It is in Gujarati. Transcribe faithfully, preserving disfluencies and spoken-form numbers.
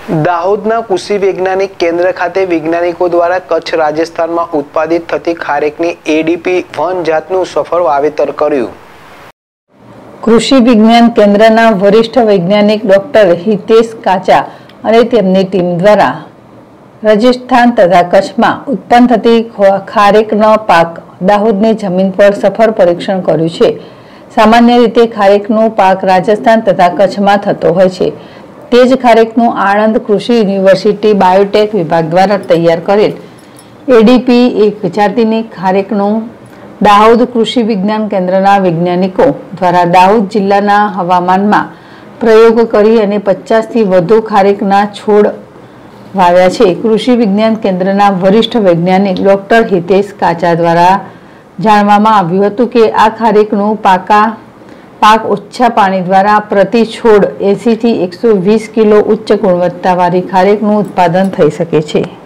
દાહોદના કૃષિ વૈજ્ઞાનિક કેન્દ્ર ખાતે વૈજ્ઞાનિકો દ્વારા કચ્છ રાજસ્થાનમાં ઉત્પાદિત થતી ખારેકની એડીપી વન જાતનું સફળ વાવેતર કર્યું। કૃષિ વિજ્ઞાન કેન્દ્રના વરિષ્ઠ વૈજ્ઞાનિક ડોક્ટર હિતેશ કાચા અને તેમની ટીમ દ્વારા રાજસ્થાન તથા કચ્છમાં ઉત્પન્ન થતી ખારેકનો પાક દાહોદની જમીન પર સફળ પરીક્ષણ કર્યું છે। સામાન્ય રીતે ખારેકનો પાક રાજસ્થાન તથા કચ્છમાં થતો હોય છે। તે જ ખારેકનું આણંદ કૃષિ યુનિવર્સિટી બાયોટેક વિભાગ દ્વારા તૈયાર કરેલ એડીપી એક જાતિની ખારેકનું દાહોદ કૃષિ વિજ્ઞાન કેન્દ્રના વૈજ્ઞાનિકો દ્વારા દાહોદ જિલ્લાના હવામાનમાં પ્રયોગ કરી અને પચાસથી વધુ ખારેકના છોડ વાવ્યા છે। કૃષિ વિજ્ઞાન કેન્દ્રના વરિષ્ઠ વૈજ્ઞાનિક ડોક્ટર હિતેશ કાચા દ્વારા જાણવામાં આવ્યું હતું કે આ ખારેકનું પાકા પાક ઓછા પાણી દ્વારા પ્રતિ છોડ એંસી થી એકસો વીસ કિલો ઉચ્ચ ગુણવત્તાવાળી ખારેકનું ઉત્પાદન થઈ શકે છે।